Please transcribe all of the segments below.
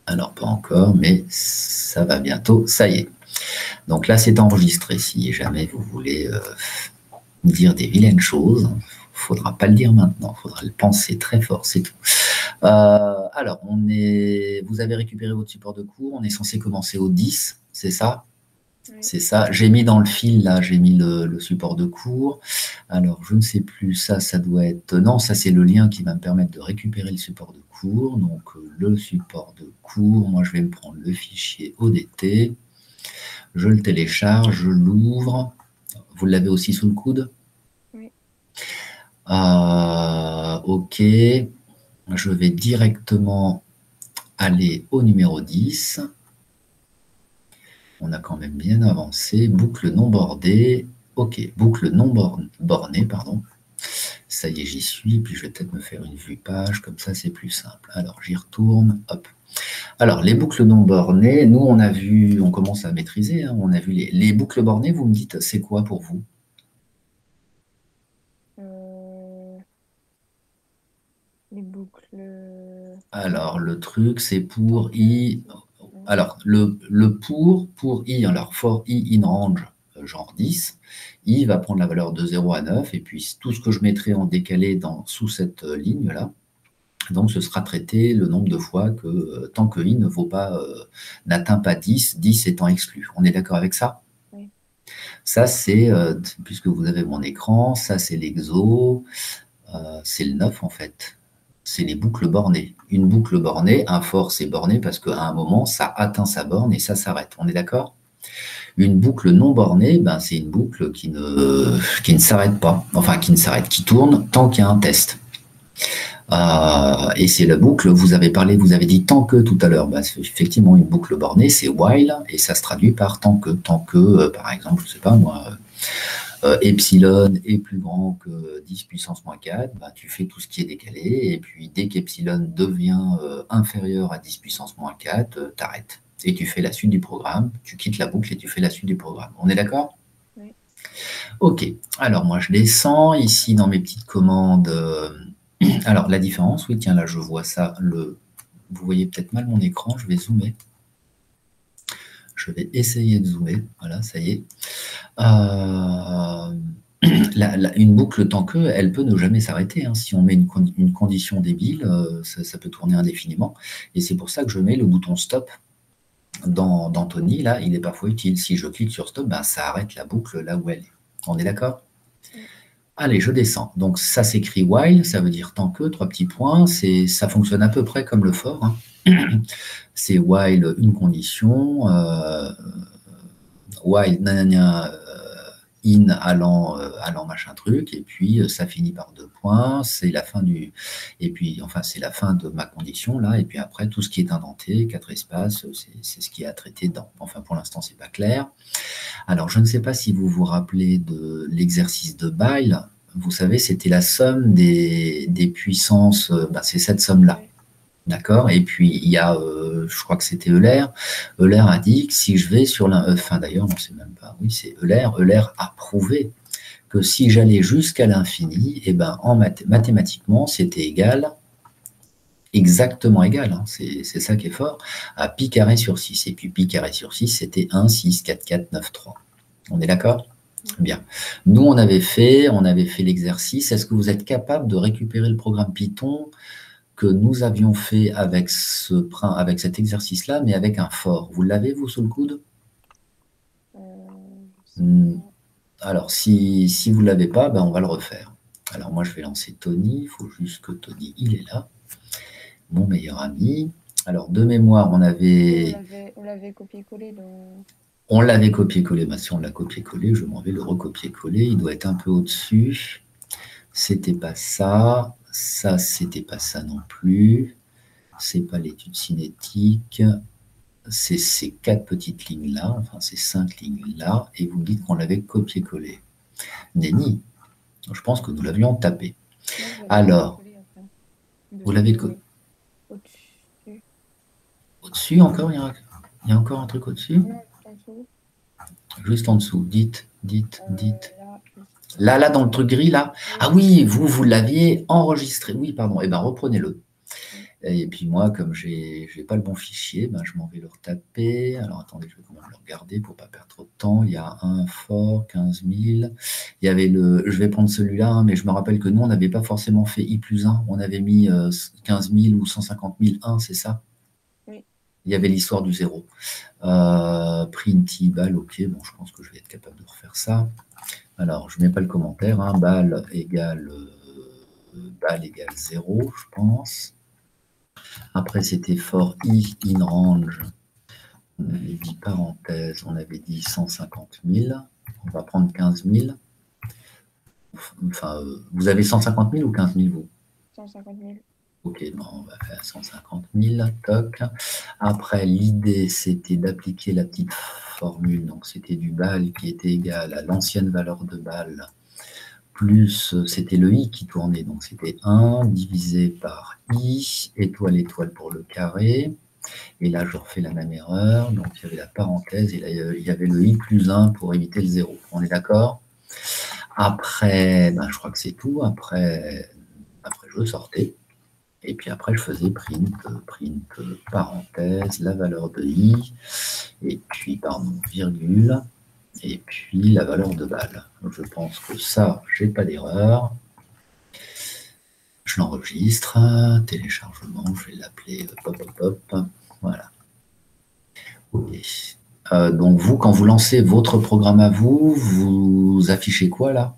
Alors, pas encore, mais ça va bientôt. Ça y est. Donc là, c'est enregistré. Si jamais vous voulez dire des vilaines choses, il ne faudra pas le dire maintenant. Il faudra le penser très fort, c'est tout. Alors, vous avez récupéré votre support de cours. On est censé commencer au 10, c'est ça? Oui. C'est ça. J'ai mis dans le fil, là, j'ai mis le support de cours. Alors, je ne sais plus, ça doit être... Non, ça, c'est le lien qui va me permettre de récupérer le support de cours. Donc, le support de cours, moi, je vais me prendre le fichier ODT. Je le télécharge, je l'ouvre. Vous l'avez aussi sous le coude? Oui. Ok. Je vais directement aller au numéro 10. On a quand même bien avancé. Boucle non bordée. Ok, boucle non bornée, pardon. Ça y est, j'y suis. Puis je vais peut-être me faire une vue page. Comme ça, c'est plus simple. Alors, j'y retourne. Hop. Alors, les boucles non bornées, nous, on a vu, on commence à maîtriser. Hein, on a vu les boucles bornées. Vous me dites, c'est quoi pour vous? Les boucles... Alors, le truc, c'est pour i... Alors, le pour i, alors for i in range, genre 10, i va prendre la valeur de 0 à 9, et puis tout ce que je mettrai en décalé sous cette ligne-là, donc ce sera traité le nombre de fois que, tant que i n'atteint pas 10, 10 étant exclu. On est d'accord avec ça? Oui. Ça, c'est, puisque vous avez mon écran, ça c'est l'exo, c'est le 9 en fait. C'est les boucles bornées. Une boucle bornée, un for, c'est borné parce qu'à un moment, ça atteint sa borne et ça s'arrête. On est d'accord? Une boucle non bornée, ben, c'est une boucle qui ne s'arrête pas. Enfin, qui ne s'arrête, qui tourne tant qu'il y a un test. Et c'est la boucle, vous avez dit tant que tout à l'heure. Ben, effectivement, une boucle bornée, c'est while et ça se traduit par tant que, par exemple, je ne sais pas moi... epsilon est plus grand que 10 puissance moins 4, bah, tu fais tout ce qui est décalé, et puis dès qu'epsilon devient inférieur à 10 puissance moins 4, tu arrêtes. Et tu fais la suite du programme, tu quittes la boucle et tu fais la suite du programme. On est d'accord? Oui. Ok, alors moi je descends ici dans mes petites commandes. Alors la différence, oui, tiens, là je vois ça. Vous voyez peut-être mal mon écran, je vais zoomer. Je vais essayer de zoomer, voilà, ça y est. Une boucle tant que, elle peut ne jamais s'arrêter. Hein. Si on met une condition débile, ça peut tourner indéfiniment. Et c'est pour ça que je mets le bouton stop dans Tony. Là, il est parfois utile. Si je clique sur stop, ben, ça arrête la boucle là où elle est. On est d'accord? Oui. Allez, je descends. Donc ça s'écrit while, ça veut dire tant que, 3 petits points. Ça fonctionne à peu près comme le for. Hein. C'est while une condition, while nanana, in allant machin truc, et puis ça finit par 2 points, c'est la fin et puis enfin c'est la fin de ma condition là, et puis après tout ce qui est indenté, 4 espaces, c'est ce qui est à traiter dedans. Enfin pour l'instant c'est pas clair. Alors je ne sais pas si vous vous rappelez de l'exercice de Boyle, vous savez c'était la somme des puissances, c'est cette somme là. D'accord? Et puis, il y a, je crois que c'était Euler. Euler a dit que si je vais sur enfin d'ailleurs, on ne sait même pas, oui, c'est Euler. Euler a prouvé que si j'allais jusqu'à l'infini, eh ben, mathématiquement, c'était égal, exactement égal, hein, c'est ça qui est fort, à pi carré sur 6. Et puis pi carré sur 6, c'était 1, 6, 4, 4, 9, 3. On est d'accord? Bien. Nous, on avait fait l'exercice. Est-ce que vous êtes capable de récupérer le programme Python que nous avions fait avec cet exercice-là, mais avec un for? Vous l'avez, vous, sous le coude? Alors, si vous ne l'avez pas, ben, on va le refaire. Alors, moi, je vais lancer Tony. Il faut juste que Tony, il est là. Mon meilleur ami. Alors, de mémoire, on avait... On l'avait copié-collé dans... On l'avait copié-collé. Ben, si on l'a copié-collé, je m'en vais le recopier-coller. Il doit être un peu au-dessus. C'était pas ça. Ça, c'était pas ça non plus. C'est pas l'étude cinétique. C'est ces 4 petites lignes-là, enfin ces 5 lignes-là, et vous me dites qu'on l'avait copié-collé. Nenni, je pense que nous l'avions tapé. Alors, vous l'avez au-dessus. Au-dessus encore? Il y a encore un truc au-dessus? Juste en dessous. Dites. Là, dans le truc gris, là. Ah oui, vous l'aviez enregistré. Oui, pardon. Eh bien, reprenez-le. Et puis moi, comme j'ai pas le bon fichier, ben, je m'en vais le retaper. Alors attendez, je vais quand même le regarder pour pas perdre trop de temps. Il y a un fort, 15 000. Il y avait je vais prendre celui-là, hein, mais je me rappelle que nous, on n'avait pas forcément fait I plus 1. On avait mis 15 000 ou 150 000, 1, c'est ça? Oui. Il y avait l'histoire du zéro. Print bal, ok, bon, je pense que je vais être capable de refaire ça. Alors, je ne mets pas le commentaire, hein, bal égale 0, je pense. Après, c'était for i in range. On avait dit parenthèse, on avait dit 150 000. On va prendre 15 000. Enfin, vous avez 150 000 ou 15 000, vous? 150 000. Ok, bon, on va faire 150 000, toc. Après, l'idée, c'était d'appliquer la petite formule. Donc, c'était du bal qui était égal à l'ancienne valeur de bal, plus, c'était le i qui tournait. Donc, c'était 1 divisé par i, étoile, étoile pour le carré. Et là, je refais la même erreur. Donc, il y avait la parenthèse et là, il y avait le i plus 1 pour éviter le 0. On est d'accord? Après, ben, je crois que c'est tout. Après, je sortais. Et puis après, je faisais print, parenthèse, la valeur de i, et puis, pardon, virgule, et puis la valeur de bal. Je pense que ça, j'ai pas d'erreur. Je l'enregistre, téléchargement, je vais l'appeler pop, pop, pop, voilà. Ok. Donc vous, quand vous lancez votre programme à vous, vous affichez quoi là?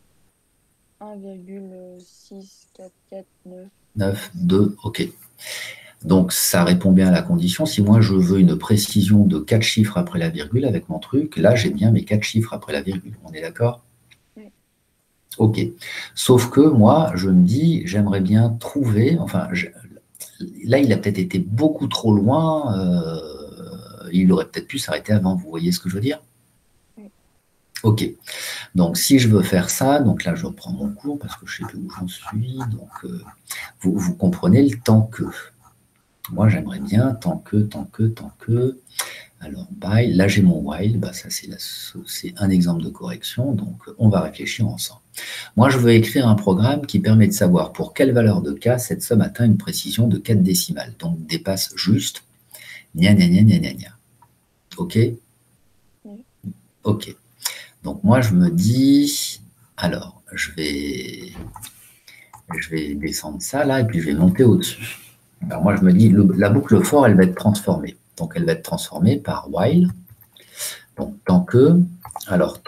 1,6449. 9, 2, ok. Donc, ça répond bien à la condition. Si moi, je veux une précision de 4 chiffres après la virgule avec mon truc, là, j'ai bien mes 4 chiffres après la virgule. On est d'accord? Oui. Ok. Sauf que moi, je me dis, j'aimerais bien trouver, enfin, là, il a peut-être été beaucoup trop loin. Il aurait peut-être pu s'arrêter avant. Vous voyez ce que je veux dire? Oui. Ok. Donc, si je veux faire ça, donc là, je reprends mon cours parce que je ne sais plus où j'en suis. Donc, vous comprenez le temps que. Moi, j'aimerais bien tant que. Alors, by, là, j'ai mon while. Bah, ça, c'est un exemple de correction. Donc, on va réfléchir ensemble. Moi, je veux écrire un programme qui permet de savoir pour quelle valeur de k cette somme atteint une précision de 4 décimales. Donc, dépasse juste. Gna, gna, gna, gna, gna, gna. OK? Oui. OK. Donc, moi, je me dis, alors, je vais descendre ça là, et puis je vais monter au-dessus. Alors, moi, je me dis, la boucle for, elle va être transformée. Donc, elle va être transformée par while. Donc, tant que, alors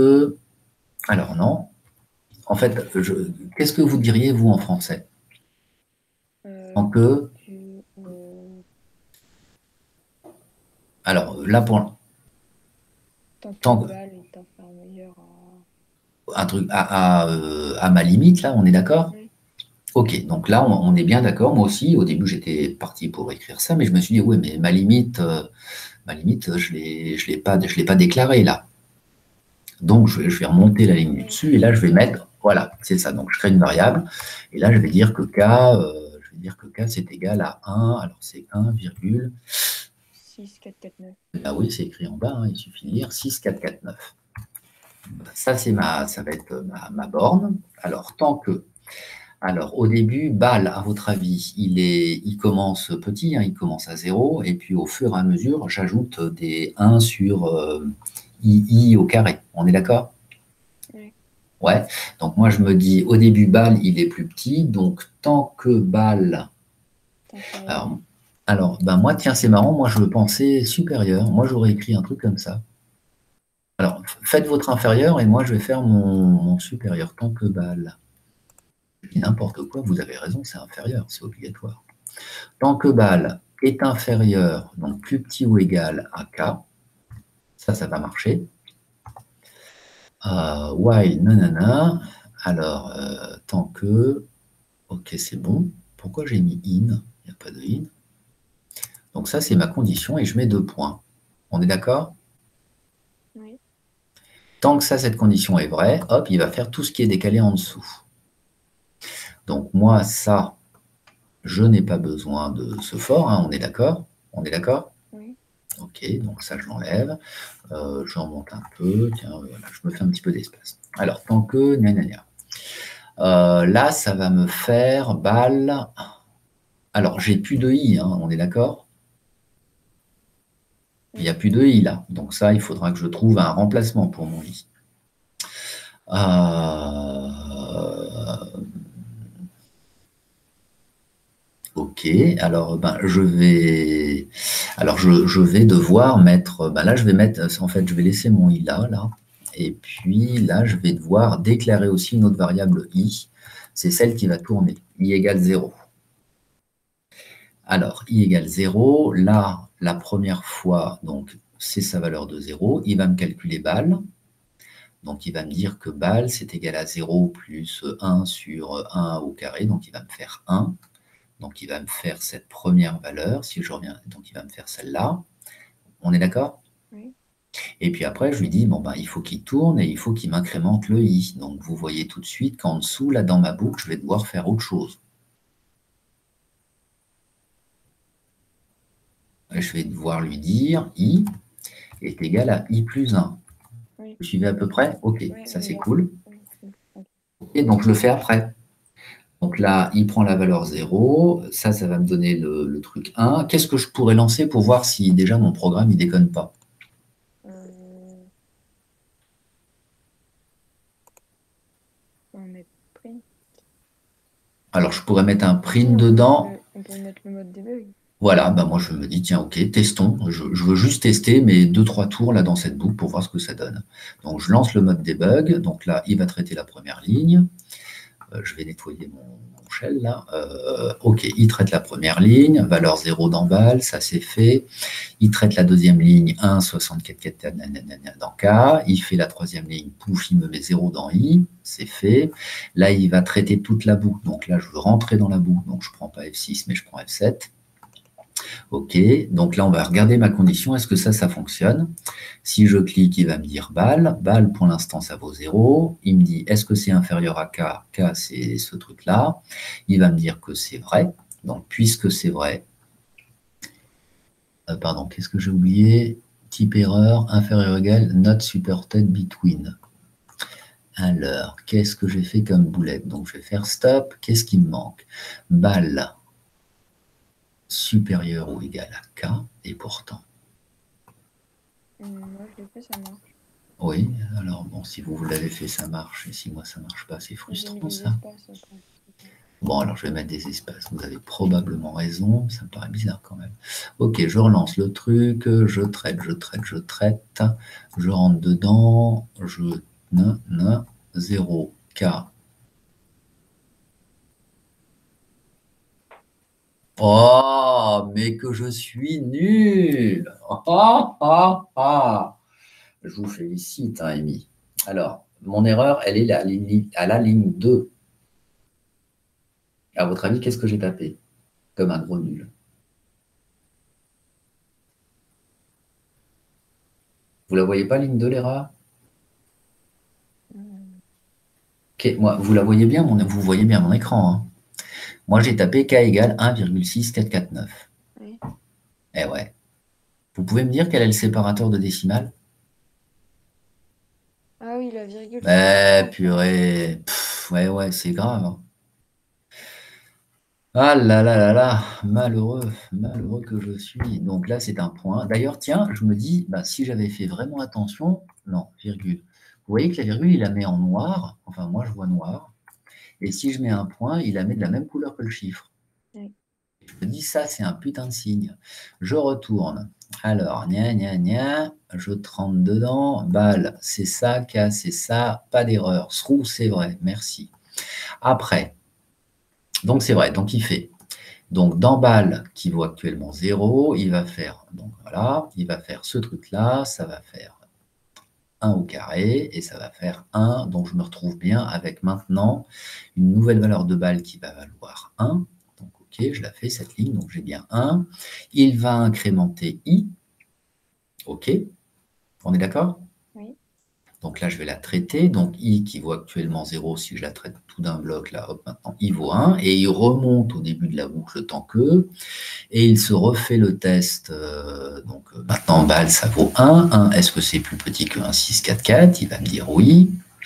non. En fait, qu'est-ce que vous diriez, vous, en français? Tant que, alors là, pour tant que tant bal est inférieur un truc à ma limite, là, on est d'accord? Oui. Ok, donc là, on est bien d'accord. Moi aussi, au début, j'étais parti pour écrire ça, mais je me suis dit, oui, mais ma limite, je l'ai pas déclarée là. Donc, je vais remonter la ligne du dessus et là, je vais mettre, voilà, c'est ça. Donc, je crée une variable et là, je vais dire que K, c'est égal à 1. Alors, c'est 1, 6449. ah oui, c'est écrit en bas, hein, il suffit de lire 6449. Ça, ça va être ma borne. Alors, tant que. Alors, au début, bal, à votre avis, il commence petit, hein, il commence à 0, et puis au fur et à mesure, j'ajoute des 1 sur i au carré. On est d'accord? Oui. Ouais. Donc, moi, je me dis, au début, bal, il est plus petit, donc tant que bal. Alors, ben moi, tiens, c'est marrant, moi, je le pensais supérieur. Moi, j'aurais écrit un truc comme ça. Alors, faites votre inférieur et moi, je vais faire mon supérieur. Tant que bal. Je dis n'importe quoi, vous avez raison, c'est inférieur, c'est obligatoire. Tant que bal est inférieur, donc plus petit ou égal à k, ça va marcher. While, nanana, alors, tant que, ok, c'est bon. Pourquoi j'ai mis in? Il n'y a pas de in. Donc ça, c'est ma condition et je mets 2 points. On est d'accord? Oui. Tant que ça, cette condition est vraie, hop, il va faire tout ce qui est décalé en dessous. Donc moi, ça, je n'ai pas besoin de ce for, hein, on est d'accord? On est d'accord? Oui. Ok, donc ça, je l'enlève. Je remonte un peu. Tiens, voilà, je me fais un petit peu d'espace. Alors, tant que, gna, gna, gna. Là, ça va me faire bal. Alors, j'ai plus de i, hein, on est d'accord? Il n'y a plus de i là. Donc ça, il faudra que je trouve un remplacement pour mon i. Ok, alors je vais devoir mettre, là je vais mettre, en fait je vais laisser mon i là, et puis là je vais devoir déclarer aussi une autre variable i, c'est celle qui va tourner, i égale 0. Alors, i égale 0, là, la première fois, donc c'est sa valeur de 0, il va me calculer bal, donc il va me dire que bal c'est égal à 0 plus 1 sur 1 au carré, donc il va me faire 1. Donc, il va me faire cette première valeur, si je reviens, donc il va me faire celle-là. On est d'accord? Oui. Et puis après, je lui dis, bon, il faut qu'il tourne et il faut qu'il m'incrémente le i. Donc, vous voyez tout de suite qu'en dessous, là, dans ma boucle, je vais devoir faire autre chose. Je vais devoir lui dire, i est égal à i plus 1. Oui. Vous suivez à peu près? Ok, Oui, ça c'est oui. cool. Et donc, je le fais après. Donc là, il prend la valeur 0. Ça va me donner le truc 1. Qu'est-ce que je pourrais lancer pour voir si déjà mon programme, il déconne pas? On met print. Alors, je pourrais mettre un print dedans. On peut mettre le mode debug. Voilà, moi je me dis, tiens, ok, testons. Je veux juste tester mes 2-3 tours là dans cette boucle pour voir ce que ça donne. Donc je lance le mode debug. Donc là, il va traiter la première ligne. Je vais nettoyer mon shell là. Ok, il traite la première ligne, valeur 0 dans bal, ça c'est fait. Il traite la deuxième ligne, 1, 64, dans K. Il fait la troisième ligne, pouf, il me met 0 dans I, c'est fait. Là, il va traiter toute la boucle. Donc là, je veux rentrer dans la boucle. Donc je ne prends pas F6, mais je prends F7. Ok, donc là, on va regarder ma condition. Est-ce que ça fonctionne? Si je clique, il va me dire bal. Bal, pour l'instant, ça vaut 0. Il me dit, est-ce que c'est inférieur à K? K, c'est ce truc-là. Il va me dire que c'est vrai. Donc, puisque c'est vrai, pardon, qu'est-ce que j'ai oublié? Type erreur, inférieur égal, not supported between. Alors, qu'est-ce que j'ai fait comme boulette? Donc, je vais faire stop. Qu'est-ce qui me manque? Bal supérieur ou égal à K, et pourtant. Moi, je l'ai fait, ça marche. Oui, alors bon, si vous l'avez fait, ça marche, et si moi ça marche pas, c'est frustrant ça. Bon, alors je vais mettre des espaces, vous avez probablement raison, ça me paraît bizarre quand même. Ok, je relance le truc, je traite, je rentre dedans, 0K. Oh, mais que je suis nul! Je vous félicite, hein, Amy. Alors, mon erreur, elle est à la ligne 2. À votre avis, qu'est-ce que j'ai tapé comme un gros nul? Vous la voyez pas, ligne 2, l'erreur? Okay, moi, vous voyez bien mon écran. Hein. Moi, j'ai tapé K égale 1,6449. Oui. Eh ouais. Vous pouvez me dire quel est le séparateur de décimale? Ah oui, la virgule. Eh, purée. Ouais, c'est grave. Hein. Ah là là là là, malheureux que je suis. Donc là, c'est un point. D'ailleurs, tiens, je me dis, si j'avais fait vraiment attention, non, virgule. Vous voyez que la virgule, il la met en noir. Enfin, moi, je vois noir. Et si je mets un point, il la met de la même couleur que le chiffre. Oui. Je me dis, ça, c'est un putain de signe. Je retourne. Alors, je rentre dedans. Bal, c'est ça. K, c'est ça. Pas d'erreur. Srou, c'est vrai. Merci. Après, donc c'est vrai. Donc, il fait. Donc, dans bal, qui vaut actuellement 0, il va faire, donc voilà, il va faire ce truc-là, ça va faire 1 au carré, et ça va faire 1, donc je me retrouve bien avec maintenant une nouvelle valeur de bal qui va valoir 1. Donc, ok, je la fais, cette ligne, donc j'ai bien 1. Il va incrémenter i, ok, on est d'accord? Oui. Donc là, je vais la traiter. Donc, i qui vaut actuellement 0, si je la traite tout d'un bloc, là, hop, maintenant, i vaut 1. Et il remonte au début de la boucle le temps que. Et il se refait le test. Donc, maintenant, bal, ça vaut 1. 1, est-ce que c'est plus petit que 1, 6, 4, 4? Il va me dire oui.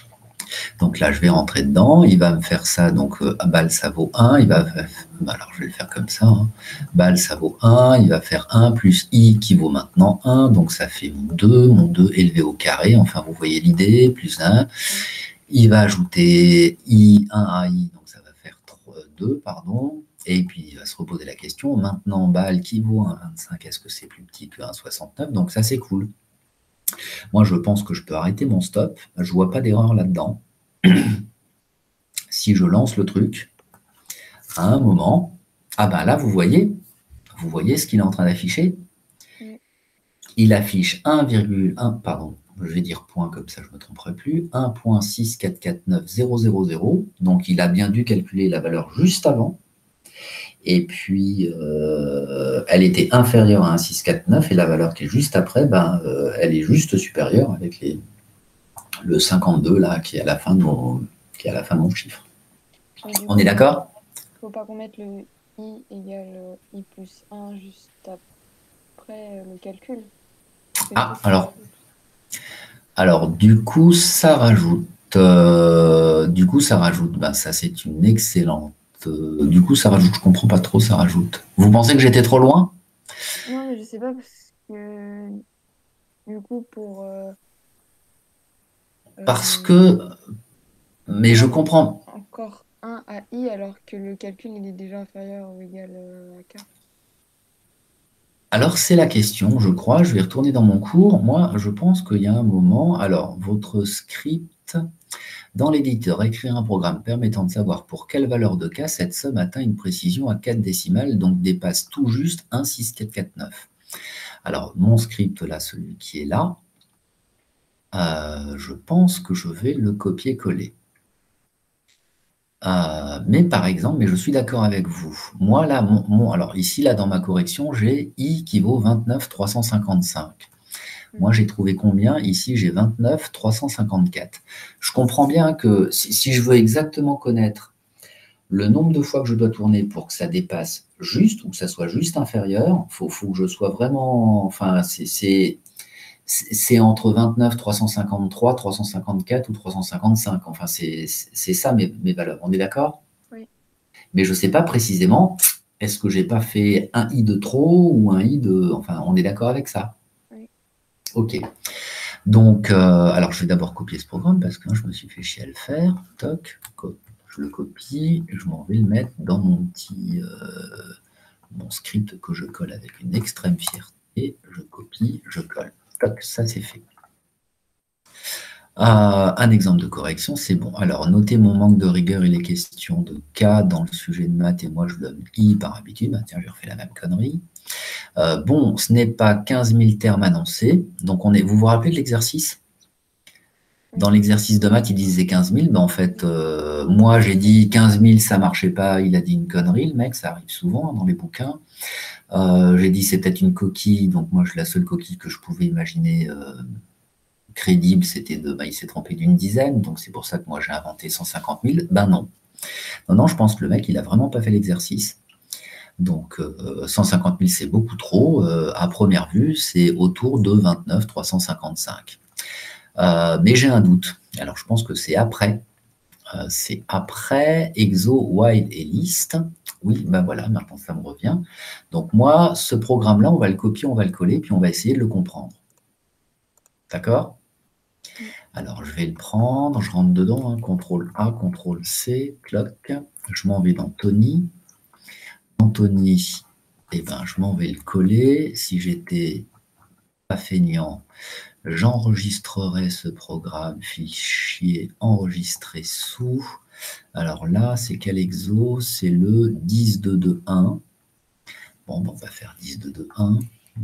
Donc là, je vais rentrer dedans, il va me faire ça, donc balle, ça vaut 1, il va alors je vais le faire comme ça, hein. Balle, ça vaut 1, il va faire 1 plus i qui vaut maintenant 1, donc ça fait mon 2 élevé au carré, enfin vous voyez l'idée, plus 1. Il va ajouter i1 à i, donc ça va faire 2, pardon, et puis il va se reposer la question, maintenant balle qui vaut 1,25, est-ce que c'est plus petit que 1,69, donc ça c'est cool. Moi je pense que je peux arrêter mon stop, je vois pas d'erreur là-dedans. Si je lance le truc, à un moment, ah ben là, vous voyez ce qu'il est en train d'afficher. Il affiche 1,1, pardon, je vais dire point comme ça, je ne me tromperai plus, 1,6449000. Donc, il a bien dû calculer la valeur juste avant. Et puis, elle était inférieure à 1,649 et la valeur qui est juste après, elle est juste supérieure avec le 52 là, qui est à la fin de mon chiffre. On est d'accord? Il ne faut pas qu'on mette le i égale i plus 1 juste après le calcul. Ah, alors du coup, ça rajoute. Ça c'est une excellente. Du coup, ça rajoute. Je comprends pas trop, ça rajoute. Vous pensez que j'étais trop loin? Non, mais je sais pas parce que du coup Parce que. Mais je avoir comprends. encore 1 à i alors que le calcul il est déjà inférieur ou égal à k. Alors, c'est la question, je crois. Je vais retourner dans mon cours. Moi, je pense qu'il y a un moment. Alors, votre script. Dans l'éditeur, écrire un programme permettant de savoir pour quelle valeur de k cette somme atteint une précision à 4 décimales, donc dépasse tout juste 1,6449. Alors, mon script, là, celui qui est là, je pense que je vais le copier-coller. Mais par exemple, je suis d'accord avec vous. Moi, là, alors ici, là, dans ma correction, j'ai i qui vaut 29,355. Moi, j'ai trouvé combien? Ici, j'ai 29,354. Je comprends bien que si je veux exactement connaître le nombre de fois que je dois tourner pour que ça dépasse juste ou que ça soit juste inférieur, il faut que je sois vraiment. Enfin, c'est entre 29, 353, 354 ou 355. Enfin, c'est ça mes valeurs. On est d'accord? Oui. Mais je ne sais pas précisément, est-ce que j'ai pas fait un i de trop ou un i de. Enfin, on est d'accord avec ça? Oui. Ok. Donc, alors je vais d'abord copier ce programme parce que je me suis fait chier à le faire. Toc, je le copie, je m'en vais le mettre dans mon petit mon script que je colle avec une extrême fierté. Je copie, je colle. Toc, ça c'est fait. Un exemple de correction, c'est bon. Alors, notez mon manque de rigueur, il est question de K dans le sujet de maths et moi je donne I par habitude. Bah, tiens, je refais la même connerie. Bon, ce n'est pas 15 000 termes annoncés. Donc, vous vous rappelez de l'exercice? Dans l'exercice de maths, il disait 15 000. Ben, en fait, moi, j'ai dit 15 000, ça marchait pas. Il a dit une connerie, le mec, ça arrive souvent dans les bouquins. J'ai dit c'est peut-être une coquille. Donc, moi, la seule coquille que je pouvais imaginer crédible, c'était il s'est trompé d'une dizaine. Donc, c'est pour ça que moi, j'ai inventé 150 000. Ben non. Non, je pense que le mec, il a vraiment pas fait l'exercice. Donc, 150 000, c'est beaucoup trop. À première vue, c'est autour de 29 355. Mais j'ai un doute. Alors, je pense que c'est après. C'est après exo, while et list. Oui, ben voilà, maintenant ça me revient. Donc moi, ce programme-là, on va le copier, on va le coller, puis on va essayer de le comprendre. D'accord? Alors, je vais le prendre, je rentre dedans, hein, CTRL A, CTRL C, cloc. Je m'en vais dans Tony. Dans Tony, je m'en vais le coller. Si j'étais pas feignant, j'enregistrerai ce programme, fichier enregistré sous. Alors là, c'est quel exo? C'est le 10.2.2.1. Bon, on va faire 10.2.2.1,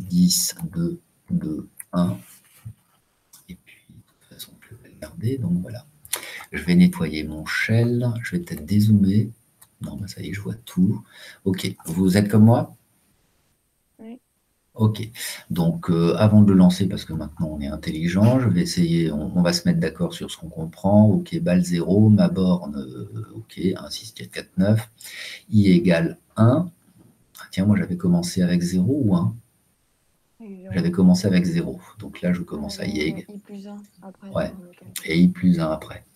10.2.2.1. Et puis, de toute façon, je vais le garder. Donc voilà. Je vais nettoyer mon shell. Je vais peut-être dézoomer. Non, ça y est, je vois tout. Ok, vous êtes comme moi? Oui. Ok, donc avant de le lancer, parce que maintenant on est intelligent, je vais essayer, on va se mettre d'accord sur ce qu'on comprend. Ok, balle 0, ma borne, ok, 1, 6, 4, 4, 9, i égale 1. Ah, tiens, moi j'avais commencé avec 0 ou 1? J'avais commencé avec 0. Donc là, je On commence à avait y mis égale. i plus 1 après Ouais. dans le calcul. Et i plus 1 après.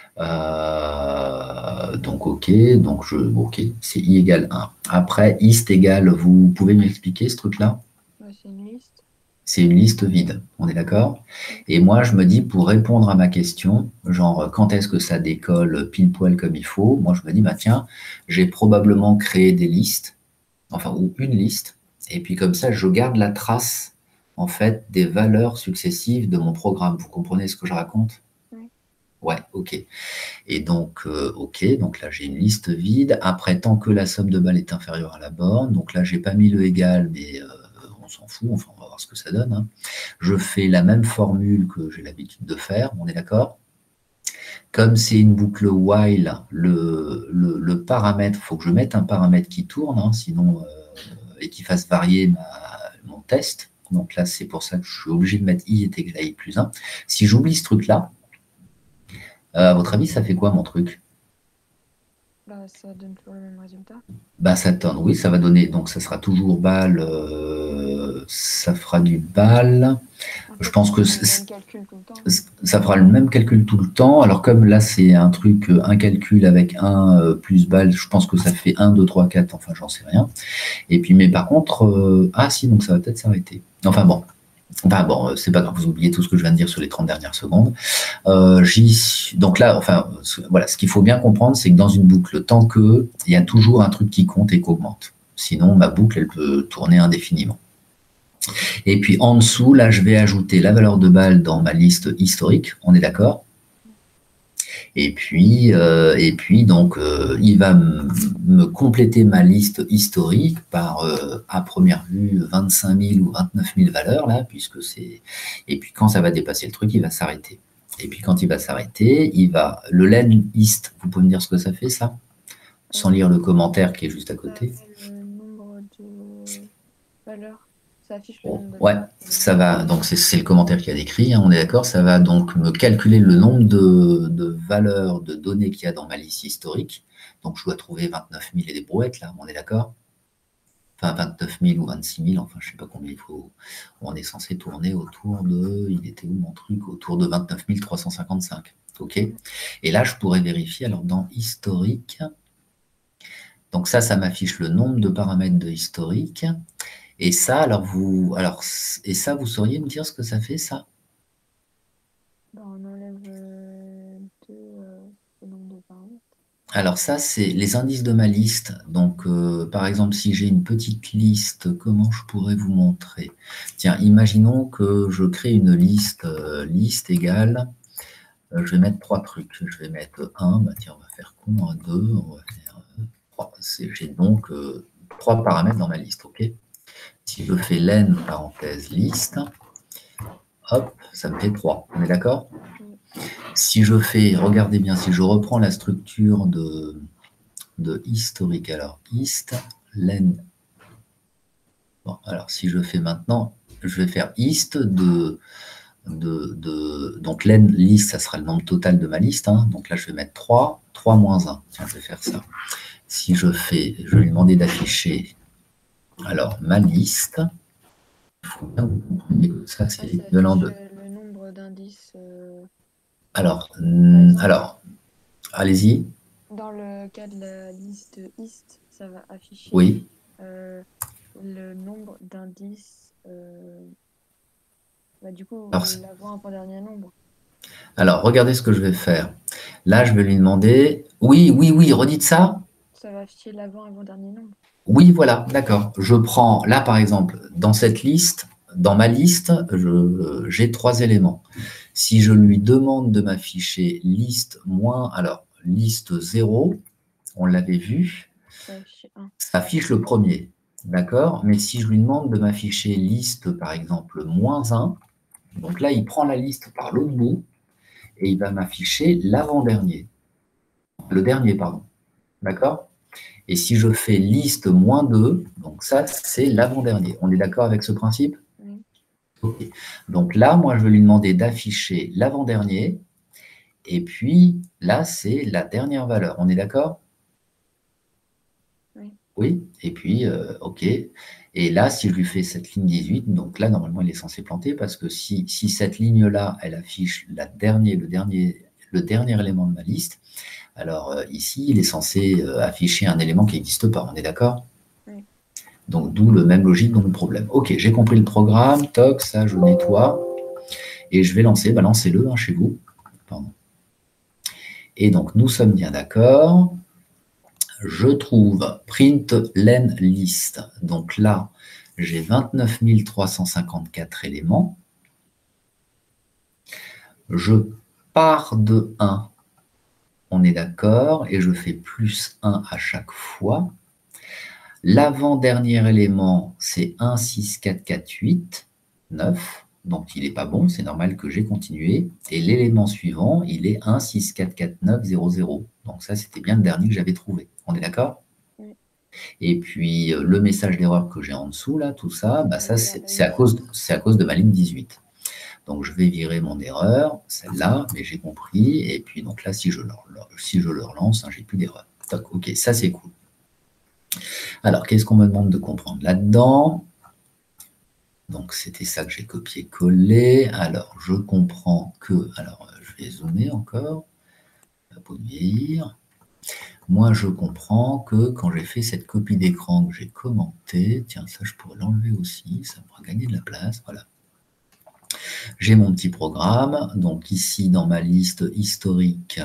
Donc, OK. Donc, OK. C'est i égale 1. Après, ist égale, vous pouvez m'expliquer ce truc-là? Ouais, c'est une liste. C'est une liste vide. On est d'accord? Et moi, je me dis, pour répondre à ma question, genre, quand est-ce que ça décolle pile poil comme il faut? Moi, je me dis, bah tiens, j'ai probablement créé des listes, enfin, ou une liste. Et puis, comme ça, je garde la trace, en fait, des valeurs successives de mon programme. Vous comprenez ce que je raconte? Oui. Ouais, OK. Et donc, OK, donc là, j'ai une liste vide. Après, tant que la somme de balles est inférieure à la borne, donc là, j'ai pas mis le égal, mais on s'en fout, enfin, on va voir ce que ça donne, hein. Je fais la même formule que j'ai l'habitude de faire, on est d'accord? Comme c'est une boucle while, le paramètre, il faut que je mette un paramètre qui tourne, hein, sinon, et qui fasse varier mon test. Donc là, c'est pour ça que je suis obligé de mettre i est égal à i plus 1. Si j'oublie ce truc-là, à votre avis, ça fait quoi mon truc? Bah, ça donne toujours le même résultat. Bah, ça tourne, oui, ça va donner, donc ça sera toujours balle, ça fera du balle. En Je fait, pense ça que fera le même calcul tout le temps. ça fera le même calcul tout le temps. Alors comme là, c'est un truc, un calcul avec 1 plus balle, je pense que ça fait 1, 2, 3, 4, enfin, j'en sais rien. Et puis, mais par contre, ah si, donc ça va peut-être s'arrêter. Enfin bon. Enfin bon, c'est pas grave, vous oubliez tout ce que je viens de dire sur les 30 dernières secondes. Donc là, enfin, voilà, ce qu'il faut bien comprendre, c'est que dans une boucle, tant que, il y a toujours un truc qui compte et qui augmente. Sinon, ma boucle, elle peut tourner indéfiniment. Et puis en dessous, là, je vais ajouter la valeur de balle dans ma liste historique, on est d'accord? Et puis, donc, il va me compléter ma liste historique par, à première vue, 25 000 ou 29 000 valeurs, là, puisque c'est... Et puis, quand ça va dépasser le truc, il va s'arrêter. Et puis, quand il va s'arrêter, le len ist, vous pouvez me dire ce que ça fait, ça? Sans lire le commentaire qui est juste à Ça côté. fait le nombre de valeurs. Ça affiche le Bon, nombre de ouais, valeurs. ça va, donc c'est le commentaire qui a décrit, hein, on est d'accord, ça va donc me calculer le nombre de valeurs de données qu'il y a dans ma liste historique. Donc je dois trouver 29 000 et des brouettes, là, on est d'accord? Enfin, 29 000 ou 26 000, enfin, je ne sais pas combien il faut. On est censé tourner autour de, il était où mon truc? Autour de 29 355. OK? Et là, je pourrais vérifier, alors dans historique, donc ça m'affiche le nombre de paramètres de historique. Et ça, et ça, vous sauriez me dire ce que ça fait, ça? Bah, on enlève le nombre de paramètres. Alors ça, c'est les indices de ma liste. Donc, par exemple, si j'ai une petite liste, comment je pourrais vous montrer? Tiens, imaginons que je crée une liste, liste égale, je vais mettre 3 trucs. Je vais mettre 1, bah tiens, on va faire con, 2, on va faire 3. J'ai donc 3 paramètres dans ma liste, OK? Si je fais len, parenthèse, liste, hop, ça me fait 3. On est d'accord? Si je fais, regardez bien, si je reprends la structure de historique, alors ist, len. Bon, alors si je fais maintenant, je vais faire ist donc len liste, ça sera le nombre total de ma liste, hein. Donc là, je vais mettre 3, 3 moins 1. Tiens, je vais faire ça. Si je vais lui demander d'afficher, alors, ma liste, il faut bien que vous compreniez que ça, c'est l'équivalent de... Le nombre d'indices. Alors, allez-y. Dans le cas de la liste ist, ça va afficher Oui. le nombre d'indices. Bah, du coup, Alors, l'avant-dernier nombre. Alors, regardez ce que je vais faire. Là, je vais lui demander... Oui, oui, oui, redites ça. Ça va afficher l'avant-avant-dernier nombre. Oui, voilà, d'accord. Je prends, là, par exemple, dans cette liste, dans ma liste, j'ai 3 éléments. Si je lui demande de m'afficher liste moins... Alors, liste 0, on l'avait vu, ça affiche le premier. D'accord? Mais si je lui demande de m'afficher liste, par exemple, moins 1, donc là, il prend la liste par l'autre bout, et il va m'afficher l'avant-dernier. Le dernier, pardon. D'accord? Et si je fais liste moins 2, donc ça, c'est l'avant-dernier. On est d'accord avec ce principe? Oui. OK. Donc là, moi, je vais lui demander d'afficher l'avant-dernier. Et puis, là, c'est la dernière valeur. On est d'accord? Oui. Oui. Et puis, OK. Et là, si je lui fais cette ligne 18, donc là, normalement, il est censé planter parce que si cette ligne-là, elle affiche le dernier élément de ma liste, alors ici, il est censé afficher un élément qui n'existe pas. On est d'accord? Oui. Donc, d'où le même logique, donc le problème. Ok, j'ai compris le programme. Toc, ça, je nettoie. Et je vais lancer. Bah, lancez-le chez vous. Pardon. Et donc, nous sommes bien d'accord. Je trouve print len list. Donc là, j'ai 29 354 éléments. Je pars de 1. On est d'accord. Et je fais plus 1 à chaque fois. L'avant-dernier élément, c'est 1, 6, 4, 4, 8, 9. Donc, il n'est pas bon. C'est normal que j'ai continué. Et l'élément suivant, il est 1, 6, 4, 4, 9, 0, 0. Donc, ça, c'était bien le dernier que j'avais trouvé. On est d'accord? Oui. Et puis, le message d'erreur que j'ai en dessous, là, tout ça, bah, ça c'est à cause de ma ligne 18. Donc, je vais virer mon erreur, celle-là, mais j'ai compris. Et puis, donc là, si je le relance, hein, j'ai plus d'erreur. Ok, ça, c'est cool. Alors, qu'est-ce qu'on me demande de comprendre là-dedans? Donc, c'était ça que j'ai copié-collé. Alors, je comprends que... Alors, je vais zoomer encore. Pas pour vieillir. Moi, je comprends que quand j'ai fait cette copie d'écran que j'ai commenté, tiens, ça, je pourrais l'enlever aussi, ça me fera gagner de la place, voilà. J'ai mon petit programme, donc ici, dans ma liste historique,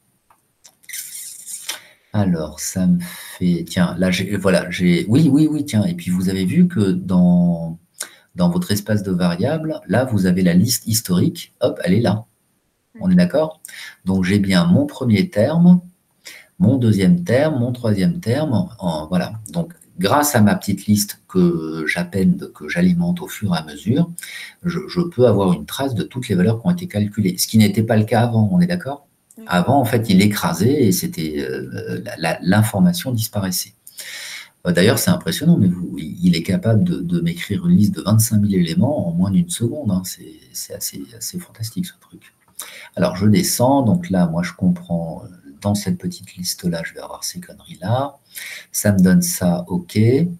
alors, ça me fait, tiens, là, oui, tiens, et puis vous avez vu que dans votre espace de variables, là, vous avez la liste historique, hop, elle est là, on est d'accord? Donc, j'ai bien mon premier terme, mon deuxième terme, mon troisième terme, voilà. Donc, grâce à ma petite liste que j'appelle, que j'alimente au fur et à mesure, je peux avoir une trace de toutes les valeurs qui ont été calculées, ce qui n'était pas le cas avant, on est d'accord? Avant, en fait, il écrasait et c'était l'information disparaissait. D'ailleurs, c'est impressionnant, mais il est capable de m'écrire une liste de 25 000 éléments en moins d'une seconde. Hein. C'est assez fantastique, ce truc. Alors, je descends. Donc là, moi, je comprends, dans cette petite liste-là, je vais avoir ces conneries-là. Ça me donne ça, OK.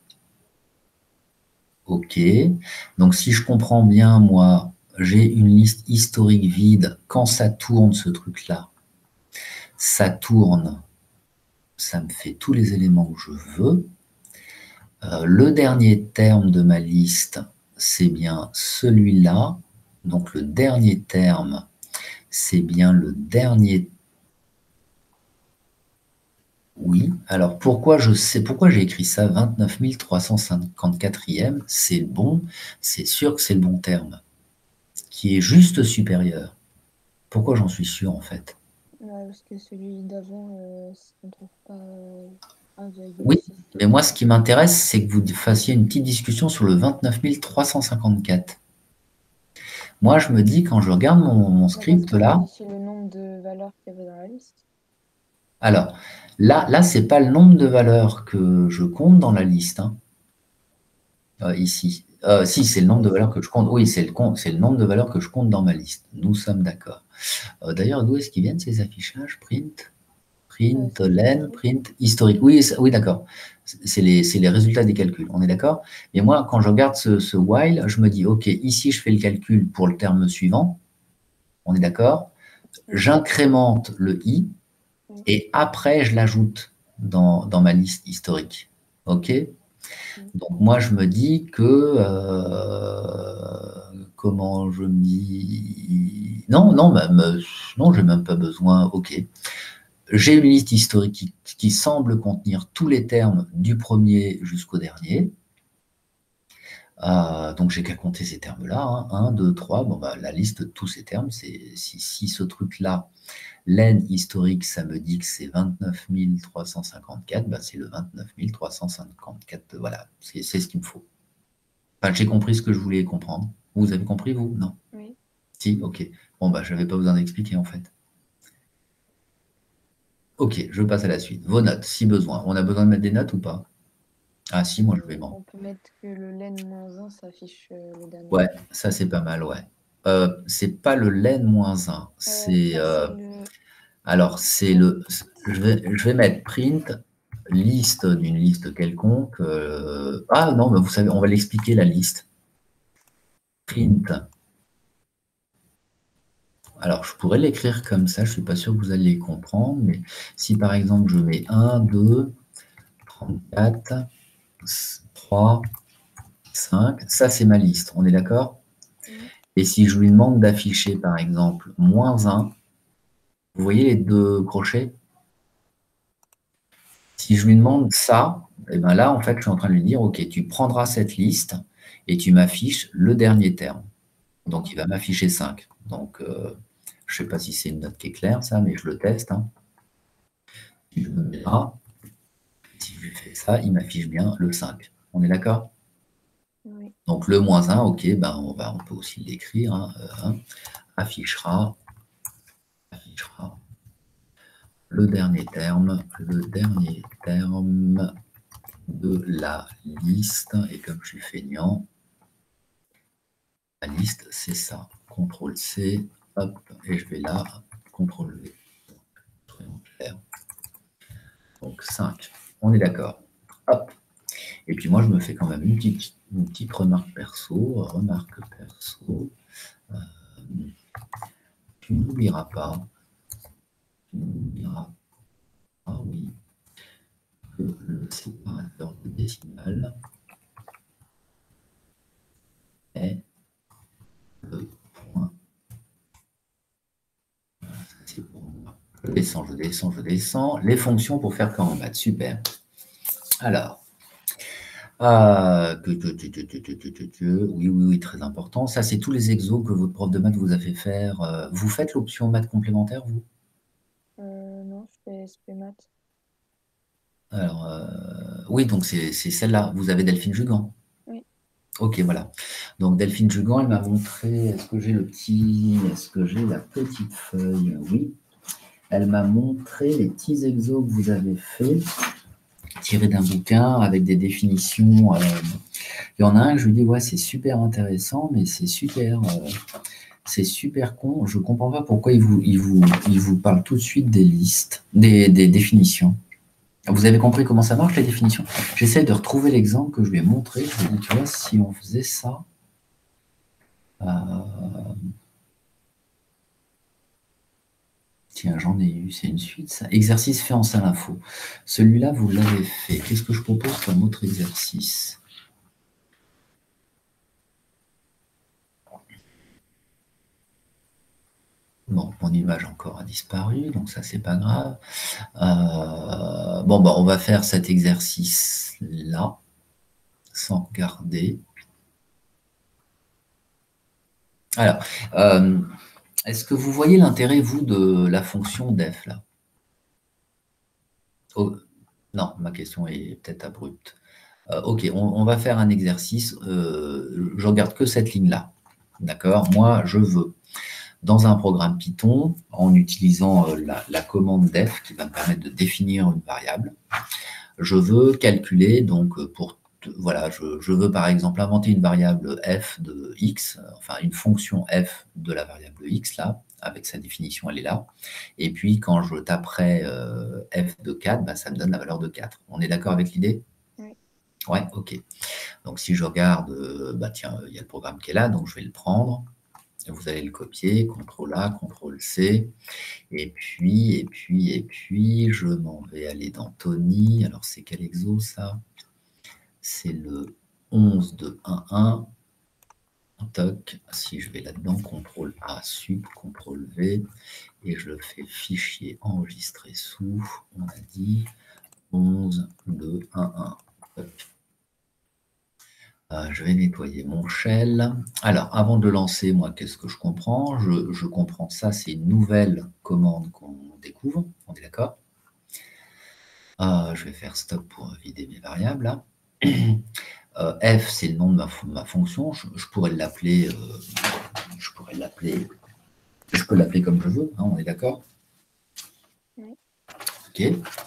OK. Donc, si je comprends bien, moi, j'ai une liste historique vide. Quand ça tourne, ce truc-là, ça tourne. Ça me fait tous les éléments que je veux. Le dernier terme de ma liste, c'est bien celui-là. Donc, le dernier terme, c'est bien le dernier. Oui. Alors, pourquoi j'ai écrit ça 29 354e? C'est bon, c'est sûr que c'est le bon terme, qui est juste supérieur. Pourquoi j'en suis sûr, en fait? Ouais, parce que celui d'avant, on ne trouve pas 1,6. Oui, mais moi, ce qui m'intéresse, c'est que vous fassiez une petite discussion sur le 29 354. Moi, je me dis, quand je regarde mon script là, C'est le nombre de valeurs qu'il y avait dans la liste. alors là ce n'est pas le nombre de valeurs que je compte dans la liste, hein, ici. Si, c'est le nombre de valeurs que je compte. Oui, c'est le nombre de valeurs que je compte dans ma liste. Nous sommes d'accord. D'ailleurs, d'où est-ce qu'ils viennent ces affichages? Print, len, print, historique. Oui, oui, d'accord. C'est les résultats des calculs. On est d'accord? Et moi, quand je regarde ce while, je me dis, OK, ici, je fais le calcul pour le terme suivant. On est d'accord? J'incrémente le i et après, je l'ajoute dans ma liste historique. OK? Donc, moi, je me dis que... comment je me dis... Non, je n'ai même pas besoin. OK. J'ai une liste historique qui semble contenir tous les termes du premier jusqu'au dernier. Donc, j'ai qu'à compter ces termes-là. 1, 2, 3. Bon, bah, la liste de tous ces termes, si ce truc-là, len historique, ça me dit que c'est 29 354, bah, c'est le 29 354. Voilà, c'est ce qu'il me faut. Enfin, j'ai compris ce que je voulais comprendre. Vous avez compris, vous? Non? Oui. Si? Ok. Bon, bah, je n'avais pas besoin d'expliquer, en fait. Ok, je passe à la suite. Vos notes, si besoin. On a besoin de mettre des notes ou pas? Ah si, moi je vais On peut mettre que le len-1 s'affiche le dernier. Ouais, ça c'est pas mal, ouais. C'est pas le len-1, c'est... alors, c'est le... Je vais mettre print liste d'une liste quelconque. Ah non, mais vous savez, on va l'expliquer la liste. Print. Alors, je pourrais l'écrire comme ça, je ne suis pas sûr que vous allez comprendre, mais si par exemple je mets 1, 2, 34, 3, 5, ça c'est ma liste, on est d'accord? Et si je lui demande d'afficher par exemple -1, vous voyez les deux crochets? Si je lui demande ça, et bien là en fait je suis en train de lui dire, ok, tu prendras cette liste et tu m'affiches le dernier terme. Donc il va m'afficher 5. Donc je ne sais pas si c'est une note qui est claire ça, mais je le teste. Hein. Si je me mets là, si je lui fais ça, il m'affiche bien le 5. On est d'accord? Oui. Donc le -1, ok, ben on peut aussi l'écrire. Hein, affichera le dernier terme de la liste. Et comme je suis feignant, la liste, c'est ça. CTRL-C, hop, et je vais là, CTRL-V. Donc 5. On est d'accord. Hop. Et puis moi, je me fais quand même une petite remarque perso. Tu n'oublieras pas, ah oui, que le séparateur de décimales est le point. C'est pour moi. Je descends. Les fonctions pour faire quand en maths. Super. Alors, oui, très important. Ça, c'est tous les exos que votre prof de maths vous a fait faire. Vous faites l'option maths complémentaire, vous? Non, je fais SP Maths. Alors, oui, donc c'est celle-là. Vous avez Delphine Jugan. Oui. Ok, voilà. Donc Delphine Jugan, elle m'a montré, est-ce que j'ai la petite feuille? Oui. Elle m'a montré les petits exos que vous avez faits, tirés d'un bouquin avec des définitions. Il y en a un que je lui dis, ouais, c'est super intéressant, mais c'est super con. Je ne comprends pas pourquoi il vous parle tout de suite des listes, des définitions. Vous avez compris comment ça marche, les définitions? J'essaie de retrouver l'exemple que je lui ai montré. Je lui ai dit, tu vois, si on faisait ça... Tiens, j'en ai eu, c'est une suite, ça. Exercice fait en salle info. Celui-là, vous l'avez fait. Qu'est-ce que je propose comme autre exercice? Bon, mon image encore a disparu, donc ça, c'est pas grave. Bon, bah, on va faire cet exercice-là, sans regarder. Alors, est-ce que vous voyez l'intérêt, vous, de la fonction def, là? Oh, non, ma question est peut-être abrupte. Ok, on va faire un exercice. Je regarde que cette ligne-là. D'accord? Moi, je veux, dans un programme Python, en utilisant la commande def qui va me permettre de définir une variable, je veux calculer, donc voilà, je veux par exemple inventer une variable f de x, enfin une fonction f de la variable x, là, avec sa définition, elle est là. Et puis, quand je taperai f de 4, bah, ça me donne la valeur de 4. On est d'accord avec l'idée? Oui. Ouais, ok. Donc, si je regarde, bah, tiens, il y a le programme qui est là, donc je vais le prendre. Vous allez le copier, CTRL-A, CTRL-C. Et puis, je m'en vais aller dans Tony. Alors, c'est quel exo, ça? C'est le 11 de 1.1. Toc. Si je vais là-dedans, CTRL-A, sup, CTRL-V. Et je le fais fichier enregistré sous, on a dit, 11 de 1.1. Je vais nettoyer mon shell. Alors, avant de lancer, moi, qu'est-ce que je comprends? Je comprends ça, c'est une nouvelle commande qu'on découvre. On est d'accord? Je vais faire stop pour vider mes variables. Là. F, c'est le nom de ma fonction. Je pourrais l'appeler... je peux l'appeler comme je veux. Hein, on est d'accord? Oui. Ok.